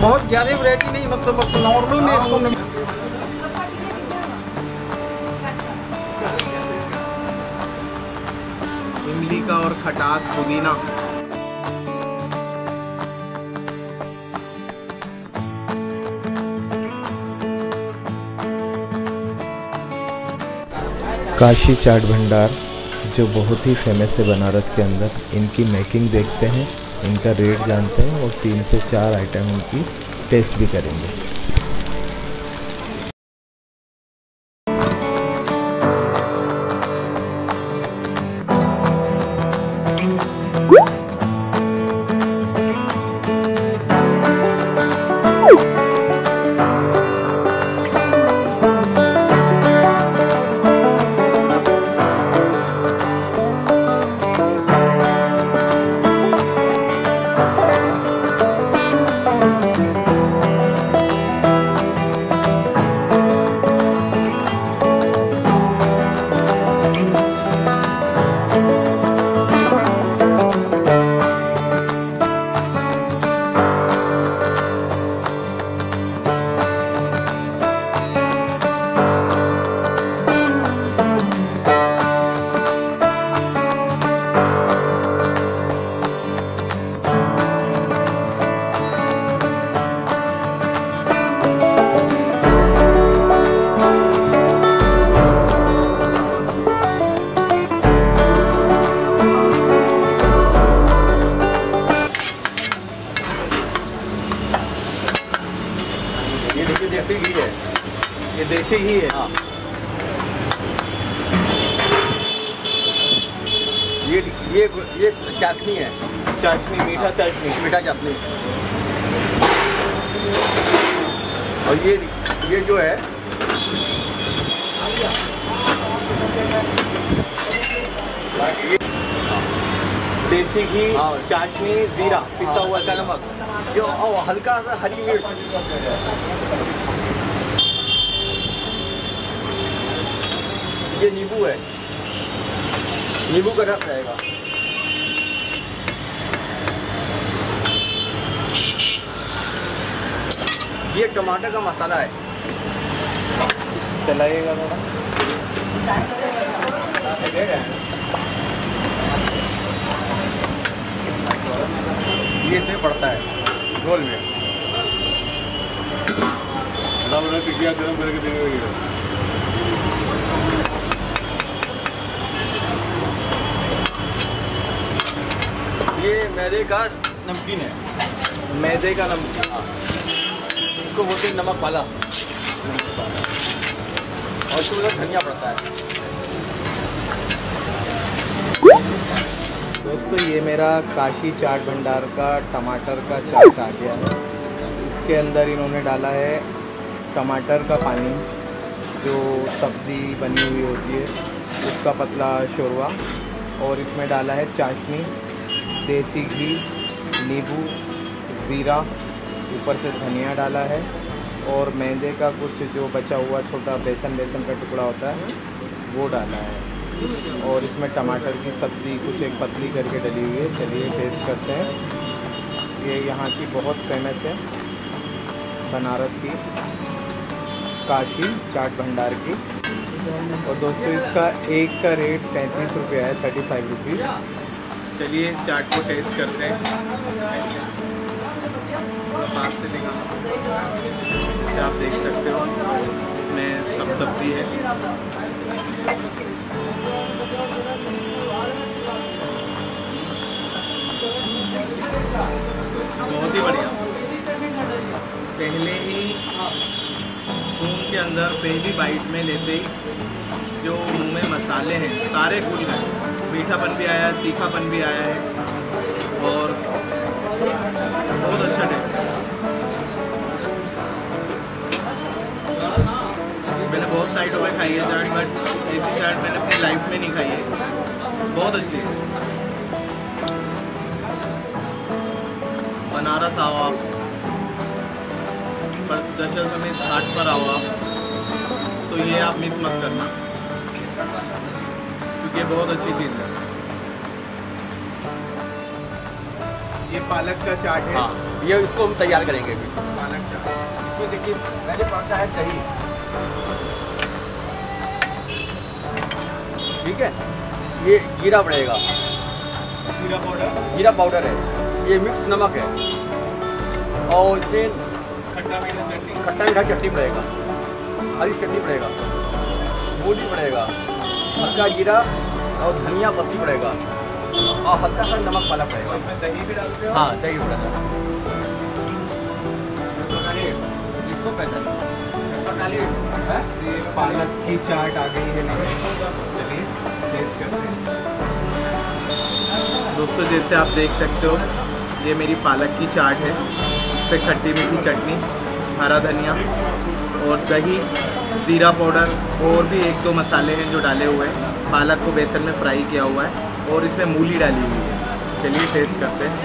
बहुत ज़्यादा वैरायटी नहीं, मतलब नॉर्मल में इसको इमली का और खटास पुदीना। काशी चाट भंडार जो बहुत ही फेमस है बनारस के अंदर, इनकी मेकिंग देखते हैं, इनका रेट जानते हैं और 3 से 4 आइटम इनकी टेस्ट भी करेंगे। देसी घी है, ये देसी घी है। हाँ, ये चाशनी है, चाशनी, मीठा चाशनी, मीठा चाशनी। और ये जो है देसी घी, चाशनी, जीरा, पिसा हुआ का नमक, जो हल्का सा हरी मिर्च। ये नींबू है, नींबू का रस रहेगा। ये टमाटर का मसाला है। चलाइएगा थोड़ा। ये इसमें पड़ता है घोल में। गरम करके देंगे। ये मैदे का नमकीन है, मैदे का नमकीन, इसको बोलते हैं नमक वाला। और इसमें धनिया पड़ता है। दोस्तों ये मेरा काशी चाट भंडार का टमाटर का चाट आ गया है। इसके अंदर इन्होंने डाला है टमाटर का पानी, जो सब्ज़ी बनी हुई होती है उसका पतला शोरवा, और इसमें डाला है चाशनी, देसी घी, नींबू, ज़ीरा, ऊपर से धनिया डाला है, और मैदे का कुछ जो बचा हुआ छोटा बेसन का टुकड़ा होता है वो डाला है, और इसमें टमाटर की सब्ज़ी कुछ एक पतली करके डली हुई है। चलिए टेस्ट करते हैं। ये यहाँ की बहुत फेमस है, बनारस की काशी चाट भंडार की। और दोस्तों इसका एक का रेट 35 रुपये है, 35 रुपीज़। चलिए इस चाट को टेस्ट करते हैं। पास से दिखाना, आप देख सकते हो इसमें सब सब्ज़ी है। बहुत ही बढ़िया। पहले ही स्पून के अंदर पहली बाइट में लेते ही जो मुंह में मसाले हैं सारे घुल गए। मीठापन भी आया, तीखापन भी आया है, और बहुत अच्छा टेस्ट है। मैंने बहुत साइटों में खाई है चाट, बट ऐसी चाट मैंने अपनी लाइफ में नहीं खाई है। बहुत अच्छी है। बनारस आओ आप, पर दशरथ समेत घाट पर आओ आप, तो ये आप मिस मत करना, क्योंकि ये बहुत अच्छी चीज़ है। ये पालक का चाट है। हाँ। ये इसको हम तैयार करेंगे अभी। पालक चाट। इसमें देखिए पहले पड़ता है दही, ठीक है, ये जीरा पड़ेगा, जीरा पाउडर है, ये मिक्स नमक है, और इसमें खट्टा मीठा चटनी पड़ेगा, हरी चटनी पड़ेगा, मूली पड़ेगा, हल्का जीरा और धनिया पत्ती पड़ेगा, और हल्का सा नमक वाला पड़ेगा। इसमें दही भी डालते हो? हाँ, दही पड़ेगा। 145 है। ये पालक की चाट आ गई है मेरे। चलिए टेस्ट करते हैं। दोस्तों जैसे आप देख सकते हो ये मेरी पालक की चाट है। इस पर खट्टी मीठी चटनी, हरा धनिया और दही, जीरा पाउडर और भी 1-2 मसाले हैं जो डाले हुए हैं। पालक को बेसन में फ्राई किया हुआ है और इसमें मूली डाली हुई है। चलिए टेस्ट करते हैं।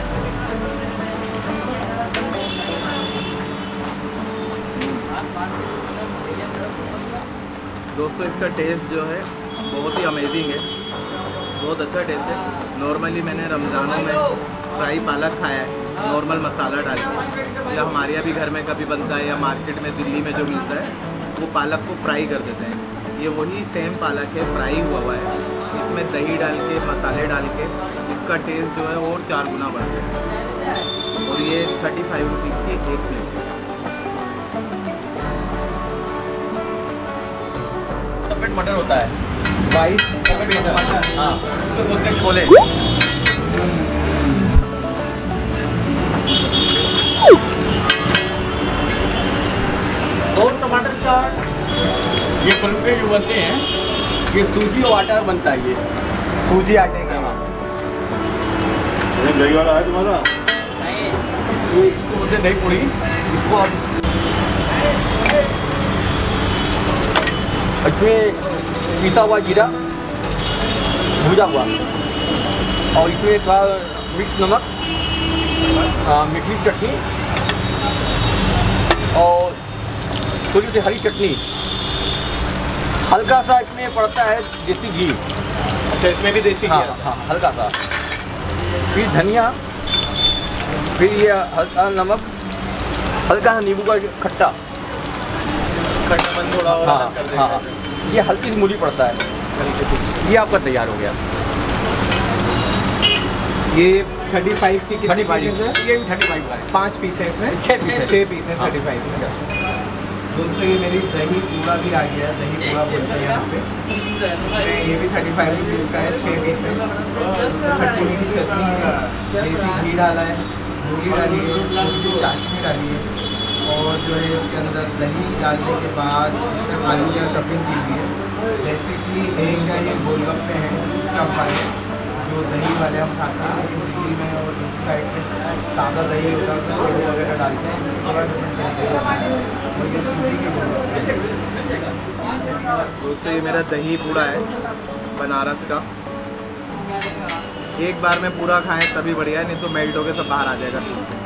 दोस्तों इसका टेस्ट जो है बहुत ही अमेजिंग है, बहुत अच्छा टेस्ट है। नॉर्मली मैंने रमज़ानों में फ्राई पालक खाया है नॉर्मल मसाला डाल के, या हमारे यहाँ भी घर में कभी बनता है, या मार्केट में दिल्ली में जो मिलता है वो पालक को फ्राई कर देते हैं। ये वही सेम पालक है, फ्राई हुआ है। इसमें दही डाल के, मसाले डाल के इसका टेस्ट जो है और 4 गुना बढ़ गया। और ये 35 रुपीज़ की एक प्लेट है। सफेद मटर होता है, वाइट हाँ, उसको बोलते हैं छोले। और टमाटर चाट, ये फुलके जो बनते हैं ये सूजी और आटा बनता है, ये सूजी आटे का। दही वाला है तुम्हारा? ये इसको बोलते हैं दही पूड़ी। इसको आप इसमें पिसा हुआ जीरा भुजा हुआ, और इसमें थोड़ा मिक्स नमक, मीठी चटनी और थोड़ी सी हरी चटनी, हल्का सा इसमें पड़ता है देसी घी। अच्छा, इसमें भी देसी घी है? हाँ, हल्का सा, फिर धनिया, फिर ये हल्का नमक, हल्का सा नींबू का खट्टा, खट्टापन थोड़ा और हाँ अलग कर देगा। हाँ, ये हल्की सी मूली पड़ता है। ये आपका तैयार हो गया। ये 35 की कितनी 35, पीसेस है? ये भी 35 का है। 5 पीस है इसमें? 6 पीस है। 6 पीस है हाँ। 35 में। दोस्तों ये मेरी दही पूड़ा भी आ गया है, दही पूड़ा बोलते हैं यहाँ पे। ये भी 35 रुपीज़ का है, 6 पीस है। खट्टी मीठी चटनी है, देसी घी डाला है, मूली डाली है, थोड़ी सी चाशनी डाली है, और जो है इसके अंदर दही डालने के बाद आलू की स्टफिंग की हुई है। बेसिकली एक का ये गोलगप्पे हैं स्टफ वाले, जो दही वाले हम खाते हैं, लेकिन दिल्ली में और दूसरी साइड में सादा दही होता है, तो सेव वगैरह डालते हैं, थोड़ा डिफरेंट तरीके का होता है। और ये सूजी के गोलगप्पे हैं। दोस्तों ये मेरा दही पूड़ा है बनारस का। एक बार में पूरा खाएं तभी बढ़िया है, नहीं तो मेल्ट होकर सब बाहर आ जाएगा।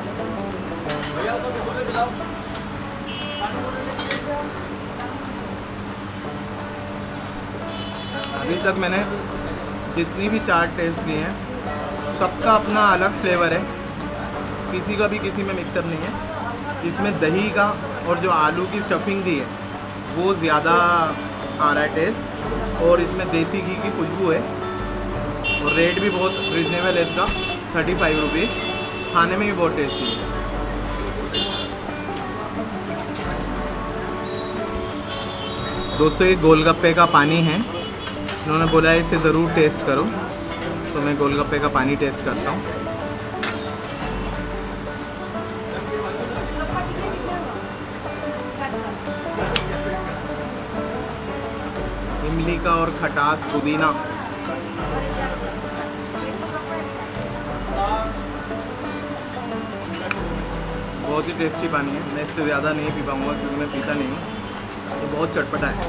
अभी तक मैंने जितनी भी चाट टेस्ट की हैं सबका अपना अलग फ्लेवर है, किसी का भी किसी में मिक्सअप नहीं है। इसमें दही का और जो आलू की स्टफिंग दी है वो ज़्यादा आ रहा है टेस्ट, और इसमें देसी घी की खुशबू है, और रेट भी बहुत रिजनेबल है इसका, 35 रुपीज़। खाने में भी बहुत टेस्टी है। दोस्तों ये गोलगप्पे का पानी है, उन्होंने बोला है इसे ज़रूर टेस्ट करो, तो मैं गोलगप्पे का पानी टेस्ट करता हूँ। इमली का और खटास, पुदीना, बहुत ही टेस्टी पानी है। मैं इससे ज़्यादा नहीं पी पाऊँगा क्योंकि मैं पीता नहीं हूँ, तो बहुत चटपटा है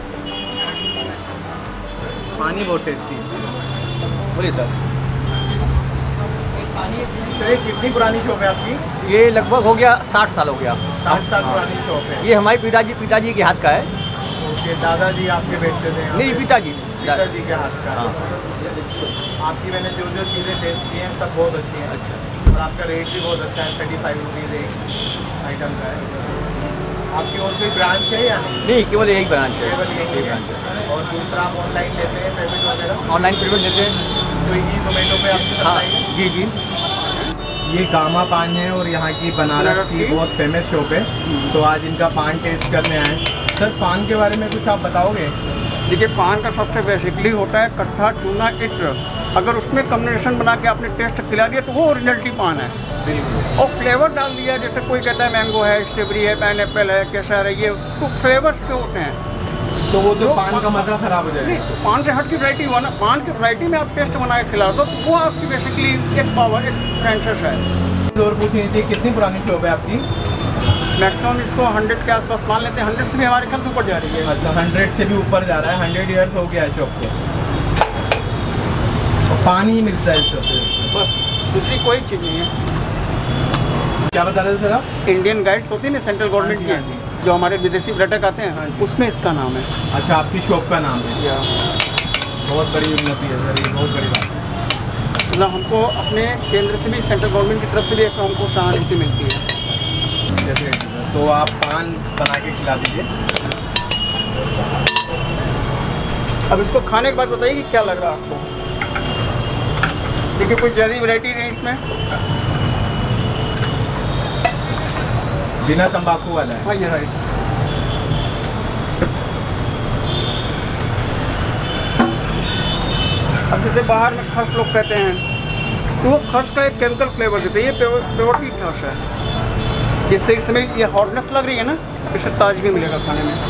पानी, बहुत टेस्टी है। बोलिए सर। ये कितनी पुरानी शॉप है आपकी? ये लगभग हो गया 60 साल हो गया। 60 साल पुरानी शॉप है। ये हमारे पिताजी के हाथ का है। ओके, दादाजी आपके बेचते थे? नहीं, पिताजी। पिताजी के हाथ का। हाँ। आपकी मैंने जो जो चीज़ें टेस्ट की हैं सब बहुत अच्छी हैं। अच्छा। और आपका रेट भी बहुत अच्छा है, 35 रुपीज़ एक आइटम का है। आपकी और कोई ब्रांच है या नहीं? नहीं, केवल एक ब्रांच है। केवल यही है। ब्रांच है। और दूसरा आप ऑनलाइन लेते हैं पेमेंट वगैरह? ऑनलाइन पेमेंट देते हैं। स्विगी जोमेटो पे आपकी हाँ सप्लाई है? जी जी। ये गामा पान है और यहाँ की बनारस की बहुत फेमस शॉप है, तो आज इनका पान टेस्ट करने आए। सर, पान के बारे में कुछ आप बताओगे? देखिए, पान का सबसे बेसिकली होता है कट्ठा, चूना, इत्र। अगर उसमें कॉम्बिनेशन बना के आपने टेस्ट खिला दिया तो वो ओरिजिनलिटी पान है। बिल्कुल। और फ्लेवर डाल दिया, जैसे कोई कहता है मैंगो है, स्ट्रॉबेरी है, पाइनएप्पल है, केसर है, ये तो फ्लेवर्स जो होते हैं, तो वो तो पान का मज़ा ख़राब हो नहीं जाएगा। तो पान से हट की वैरायटी हुआ ना, पान की वैरायटी में आप टेस्ट बना के खिला दो तो वो आपकी बेसिकली एक पावर, एक फ्रेंचेस है। और पूछ रही थी कितनी पुरानी शॉप है आपकी? मैक्सिमम इसको 100 के आसपास मान लेते हैं, 100 से भी हमारे ख्याल से ऊपर जा रही है। अच्छा, 100 से भी ऊपर जा रहा है, 100 ईयर्स हो गया है शॉप को। और पान ही मिलता है इस शॉप पे, बस दूसरी कोई चीज़ नहीं है। क्या बता रहे थे सर आप? इंडियन गाइड्स होती है ना सेंट्रल गवर्नमेंट हाँ जी, की, जो हमारे विदेशी पर्यटक आते हाँ हैं, जी। उसमें इसका नाम है। अच्छा, आपकी शॉप का नाम है। या बहुत बड़ी उन्नति है सर, ये बहुत बड़ी बात है। मतलब हमको अपने केंद्र से भी, सेंट्रल गवर्नमेंट की तरफ से भी एक हमको सहानुभूति मिलती है। जैसे तो आप पान बना के खिला दीजिए। अब इसको खाने के बाद बताइए कि क्या लग रहा है आपको। देखिए, कोई ज़्यादा वैरायटी नहीं इसमें। बिना तंबाकू वाला है। हाँ, ये राइट। अब जैसे बाहर में खस लोग कहते हैं, तो वो खस का एक केमिकल फ्लेवर देते हैं, ये प्योरिटी खस है, जिससे इस समय ये हॉटनेस लग रही है ना, इससे ताजगी मिलेगा खाने में।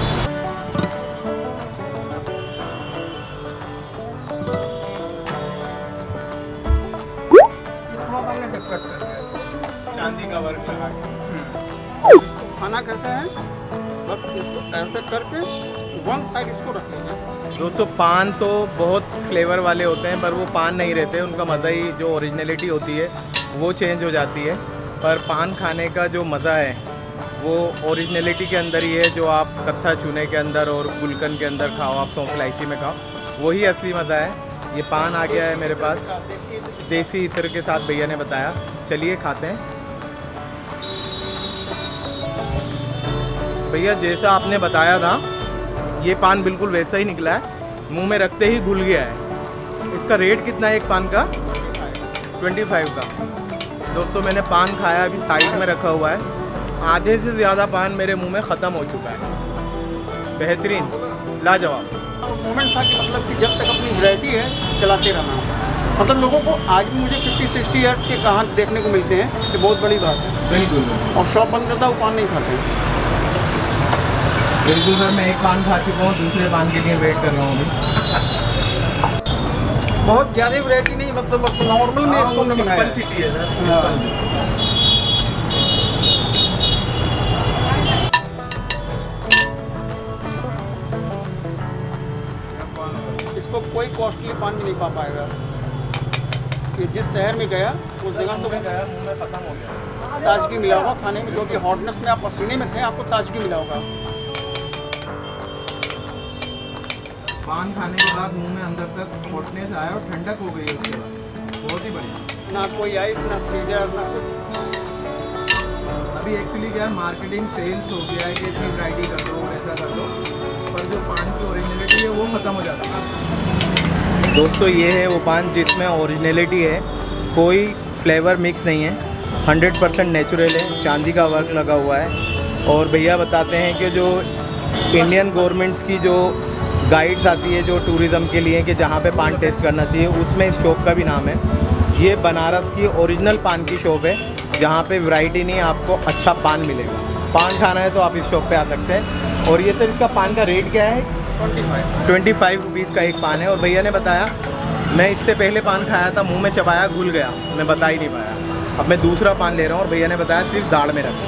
चांदी का वर्क लगा के। इसको खाना कैसे है, बस इसको ऐसे करके वन साइड इसको रख लीजिए। दोस्तों, पान तो बहुत फ्लेवर वाले होते हैं, पर वो पान नहीं रहते, उनका मज़ा ही, जो ओरिजिनलिटी होती है वो चेंज हो जाती है। पर पान खाने का जो मज़ा है वो ओरिजिनलिटी के अंदर ही है, जो आप कत्था चूने के अंदर और गुलकंद के अंदर खाओ, आप सौंफ इलायची में खाओ, वही असली मज़ा है। ये पान आ गया है मेरे पास, देसी इत्र के साथ भैया ने बताया। चलिए खाते हैं। भैया, जैसा आपने बताया था, ये पान बिल्कुल वैसा ही निकला है, मुंह में रखते ही घुल गया है। इसका रेट कितना है एक पान का? 25 का। दोस्तों, मैंने पान खाया, अभी साइड में रखा हुआ है, आधे से ज़्यादा पान मेरे मुंह में ख़त्म हो चुका है। बेहतरीन, लाजवाब। मोमेंट था कि मतलब कि जब तक अपनी वैरायटी है चलाते रहना। मतलब लोगों को आज भी मुझे 50-60 ईयर्स के कहाँ देखने को मिलते हैं, ये बहुत बड़ी बात है। बिल्कुल और शॉप बंद करता वो पान नहीं खाते। बिल्कुल सर, मैं एक पान खा चुका हूँ, दूसरे पान के लिए वेट कर रहा हूँ अभी। बहुत ज़्यादा वैरायटी नहीं, मतलब नॉर्मल में इसको हमने बनाया है। सिटी है सर। इसको कोई कॉस्टली पान भी नहीं पा पाएगा। ये जिस शहर में गया उस जगह से गया, मुंह में ख़त्म हो गया। ताजगी मिला होगा खाने में, जो कि हॉटनेस में आप पसीने में थे, आपको ताजगी मिला होगा। पान खाने के बाद मुंह में अंदर तक हॉटनेस आया और ठंडक हो गई उसके बाद। बहुत ही बढ़िया। ना कोई आइस, ना फ्रीजर, ना कुछ। अभी एक्चुअली क्या है, मार्केटिंग सेल्स हो गया है कि इतनी वैरायटी कर दो, ऐसा कर दो, पर जो पान की ओरिजिनलिटी है वो ख़त्म हो जाती है। दोस्तों, ये है वो पान जिसमें ओरिजिनलिटी है, कोई फ्लेवर मिक्स नहीं है, 100% नेचुरल है, चांदी का वर्क लगा हुआ है। और भैया बताते हैं कि जो इंडियन गवर्नमेंट्स की जो गाइड्स आती है जो टूरिज़्म के लिए कि जहाँ पे पान टेस्ट करना चाहिए, उसमें इस शॉप का भी नाम है। ये बनारस की ओरिजिनल पान की शॉप है, जहाँ पे वैरायटी नहीं, आपको अच्छा पान मिलेगा। पान खाना है तो आप इस शॉप पे आ सकते हैं। और ये सर, इसका पान का रेट क्या है? 25 रुपीज़ का एक पान है। और भैया ने बताया, मैं इससे पहले पान खाया था, मुँह में चबाया, घुल गया, मैं बता ही नहीं पाया। अब मैं दूसरा पान ले रहा हूँ और भैया ने बताया सिर्फ दाढ़ में रख।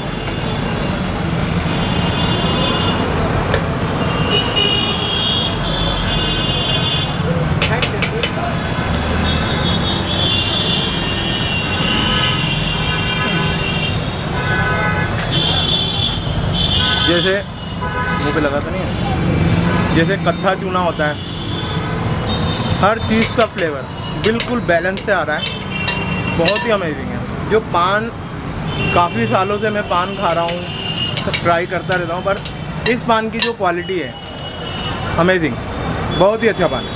जैसे मुँह पे लगा तो नहीं है, जैसे कत्था चूना होता है, हर चीज़ का फ्लेवर बिल्कुल बैलेंस से आ रहा है, बहुत ही अमेजिंग है। जो पान काफ़ी सालों से मैं पान खा रहा हूँ, ट्राई करता रहता हूँ, पर इस पान की जो क्वालिटी है अमेजिंग, बहुत ही अच्छा पान है।